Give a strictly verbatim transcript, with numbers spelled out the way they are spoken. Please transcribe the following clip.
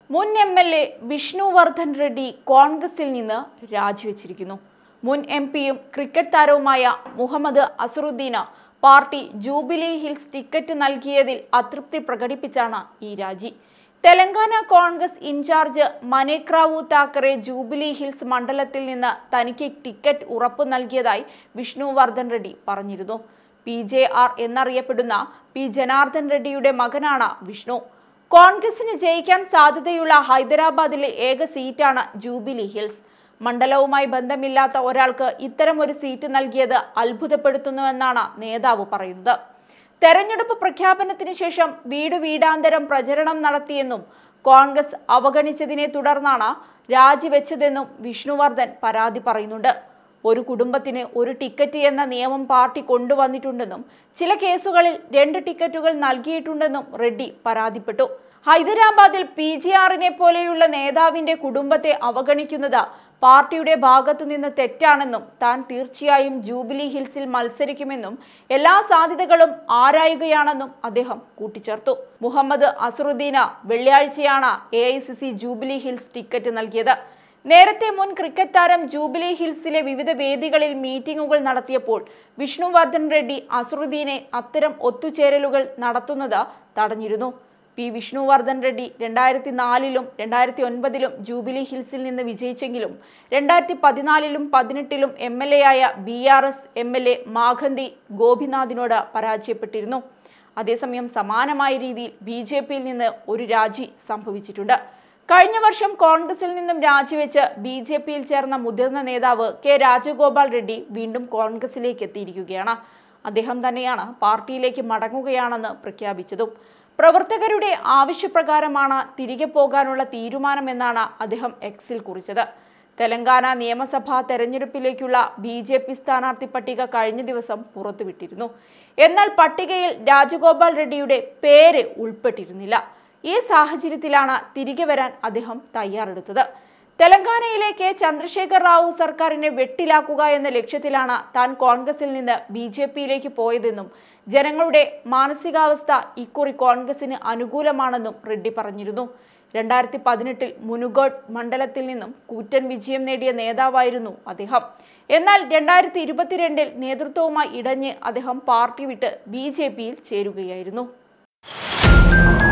മുൻ M L A Vishnuvardhan Reddy കോൺഗ്രസിൽ നിന്ന് രാജിവെച്ചിരിക്കുന്നു. മുൻ എം പിയും ക്രിക്കറ്റ് താരവുമായ മുഹമ്മദ് അസറുദ്ദീന് പാർട്ടി ജൂബിലി ഹിൽസ് ടിക്കറ്റ് നൽകിയതിൽ അതൃപ്തി പ്രകടിപ്പിച്ചാണ് ഈ രാജി. Telangana Congress in-charge Manikrao Thackeray Jubilee Hills മണ്ഡലത്തിൽ നിന്ന് തനിക്ക് ടിക്കറ്റ് ഉറപ്പു നൽകിയതായി വിഷ്ണുവർദ്ധൻ റെഡ്ഡി പറഞ്ഞിരുന്നു. പി ജെ ആർ എന്നറിയപ്പെടുന്ന പി ജനാർദ്ദൻ റെഡ്ഡിയുടെ മകനാണ് വിഷ്ണു. കോൺഗ്രസിന് ജയിക്കാൻ സാധ്യതയുള്ള ഹൈദരാബാദിലെ ഏക സീറ്റാണ് ജൂബിലി ഹിൽസ്. മണ്ഡലവുമായി ബന്ധമില്ലാത്ത ഒരാൾക്ക് ഇത്തരം ഒരു സീറ്റ് നൽകിയത് അത്ഭുതപ്പെടുത്തുന്നുവെന്നാണ് നേതാവ് പറയുന്നത്. തെരഞ്ഞെടുപ്പ് പ്രഖ്യാപനത്തിന് ശേഷം വീട് വീടാന്തരം പ്രചരണം നടത്തിയെന്നും കോൺഗ്രസ് അവഗണിച്ചതിനെ തുടർന്നാണ് രാജിവെച്ചതെന്നും വിഷ്ണുവർദ്ധൻ പരാതി പറയുന്നുണ്ട്. ഒരു കുടുംബത്തിന് ഒരു ടിക്കറ്റ് എന്ന നിയമം പാർട്ടി കൊണ്ടുവന്നിട്ടുണ്ടെന്നും ചില കേസുകളിൽ രണ്ട് ടിക്കറ്റുകൾ നൽകിയിട്ടുണ്ടെന്നും റെഡ്ഡി പരാതിപ്പെട്ടു. ഹൈദരാബാദിൽ പി ജി ആറിനെ പോലെയുള്ള നേതാവിന്റെ കുടുംബത്തെ അവഗണിക്കുന്നത് പാർട്ടിയുടെ ഭാഗത്തുനിന്ന് തെറ്റാണെന്നും താൻ തീർച്ചയായും ജൂബിലി ഹിൽസിൽ മത്സരിക്കുമെന്നും എല്ലാ സാധ്യതകളും ആരായുകയാണെന്നും അദ്ദേഹം കൂട്ടിച്ചേർത്തു. മുഹമ്മദ് അസറുദ്ദീന് വെള്ളിയാഴ്ചയാണ് A I C C Jubilee Hills ticket നൽകിയത്. നേരത്തെ മുൻ ക്രിക്കറ്റ് താരം ജൂബിലി ഹിൽസിലെ വിവിധ വേദികളിൽ മീറ്റിംഗുകൾ നടത്തിയപ്പോൾ വിഷ്ണുവർദ്ധൻ റെഡ്ഡി അസറുദ്ദീനെ അത്തരം ഒത്തുചേരലുകൾ നടത്തുന്നത് തടഞ്ഞിരുന്നു. പി വിഷ്ണുവർദ്ധൻ റെഡ്ഡി രണ്ടായിരത്തി നാലിലും രണ്ടായിരത്തി ഒൻപതിലും ജൂബിലി ഹിൽസിൽ നിന്ന് വിജയിച്ചെങ്കിലും രണ്ടായിരത്തി പതിനാലിലും പതിനെട്ടിലും എം എൽ എ ആയ B R S M L A Maganti ഗോപിനാഥിനോട് പരാജയപ്പെട്ടിരുന്നു. അതേസമയം സമാനമായ രീതിയിൽ ബി ജെ പിയിൽ നിന്ന് ഒരു രാജി സംഭവിച്ചിട്ടുണ്ട്. കഴിഞ്ഞ വർഷം കോൺഗ്രസിൽ നിന്നും രാജിവെച്ച് ബി ജെ പിയിൽ ചേർന്ന മുതിർന്ന നേതാവ് കെ രാജഗോപാൽ റെഡ്ഡി വീണ്ടും കോൺഗ്രസിലേക്ക് എത്തിയിരിക്കുകയാണ്. അദ്ദേഹം തന്നെയാണ് പാർട്ടിയിലേക്ക് മടങ്ങുകയാണെന്ന് പ്രഖ്യാപിച്ചതും. പ്രവർത്തകരുടെ ആവശ്യപ്രകാരമാണ് തിരികെ പോകാനുള്ള തീരുമാനമെന്നാണ് അദ്ദേഹം എക്സിൽ കുറിച്ചത്. തെലങ്കാന നിയമസഭാ തെരഞ്ഞെടുപ്പിലേക്കുള്ള ബി ജെ പി സ്ഥാനാർത്ഥി പട്ടിക കഴിഞ്ഞ ദിവസം പുറത്തുവിട്ടിരുന്നു. എന്നാൽ പട്ടികയിൽ രാജഗോപാൽ റെഡ്ഡിയുടെ പേര് ഉൾപ്പെട്ടിരുന്നില്ല. ഈ സാഹചര്യത്തിലാണ് തിരികെ വരാൻ അദ്ദേഹം തയ്യാറെടുത്തത്. തെലങ്കാനയിലെ കെ ചന്ദ്രശേഖർ റാവു സർക്കാരിനെ വെട്ടിലാക്കുക എന്ന ലക്ഷ്യത്തിലാണ് താൻ കോൺഗ്രസിൽ നിന്ന് ബി ജെ പിയിലേക്ക് പോയതെന്നും ജനങ്ങളുടെ മാനസികാവസ്ഥ ഇക്കുറി കോൺഗ്രസിന് അനുകൂലമാണെന്നും റെഡ്ഡി പറഞ്ഞിരുന്നു. രണ്ടായിരത്തി പതിനെട്ടിൽ മുനുഗോഡ് മണ്ഡലത്തിൽ നിന്നും കൂറ്റൻ വിജയം നേടിയ നേതാവായിരുന്നു അദ്ദേഹം. എന്നാൽ രണ്ടായിരത്തി ഇരുപത്തിരണ്ടിൽ നേതൃത്വവുമായി ഇടഞ്ഞ് അദ്ദേഹം പാർട്ടി വിട്ട് ബി ജെ പിയിൽ ചേരുകയായിരുന്നു.